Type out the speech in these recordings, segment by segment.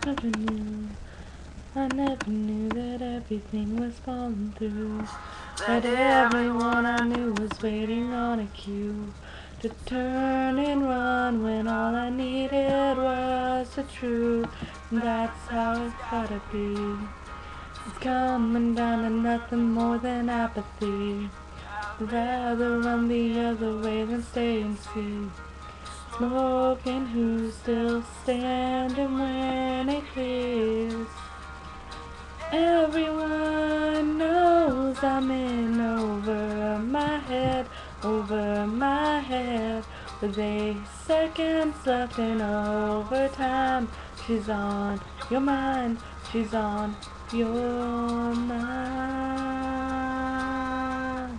Never knew, I never knew that everything was falling through. That everyone I knew was waiting on a cue to turn and run when all I needed was the truth. And that's how it's gotta be. It's coming down to nothing more than apathy. I'd rather run the other way than stay and see. Smoking, who's still standing when it clears. Everyone knows I'm in over my head, over my head. With 8 seconds left in overtime, she's on your mind, she's on your mind.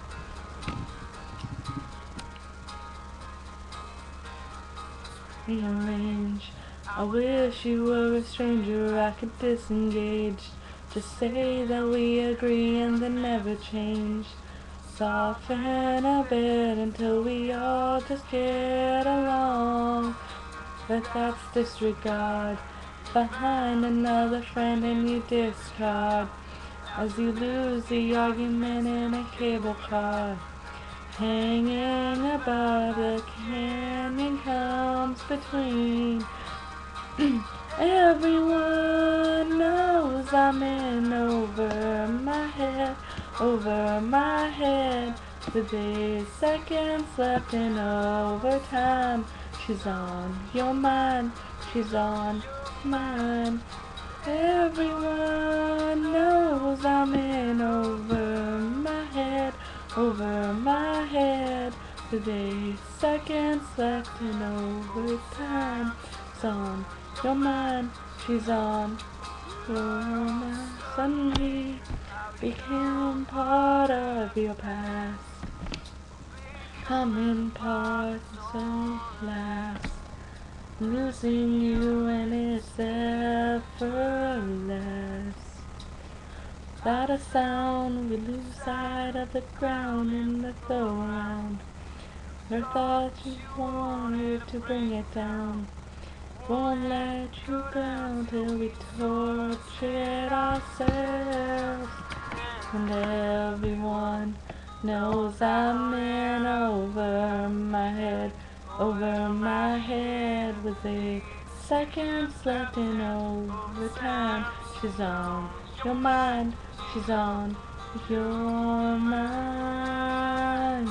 Rearrange. I wish you were a stranger I could disengage. Just say that we agree and then never change. Soften a bit until we all just get along. But that's disregard. Behind another friend and you discard. As you lose the argument in a cable car. Hanging above the canyon comes between. Everyone knows I'm in over my head, over my head. With 8 seconds left in overtime, she's on your mind, she's on mine. Everyone knows I'm in over my head, over my head. With 8 seconds left in overtime, she's on your mind, she's on your mind. Suddenly became part of your past, coming part so last. Losing you and it's effortless. Without a sound, we lose sight of the ground in the throw around. Never thought you wanted to bring it down. Won't let you go till we tortured ourselves. And everyone knows I'm in over my head, over my head. With 8 seconds left in overtime, she's on your mind, she's on your mind.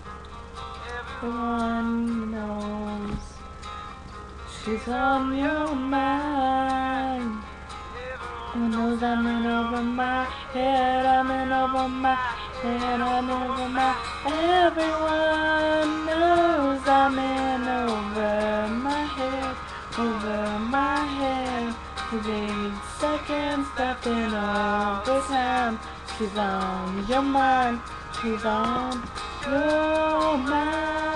Everyone knows she's on your mind. Everyone knows I'm in over my head, I'm in over my head, I'm in over my. Everyone knows I'm in over my head, over my head. With 8 seconds left in overtime, she's on your mind, she's on your mind.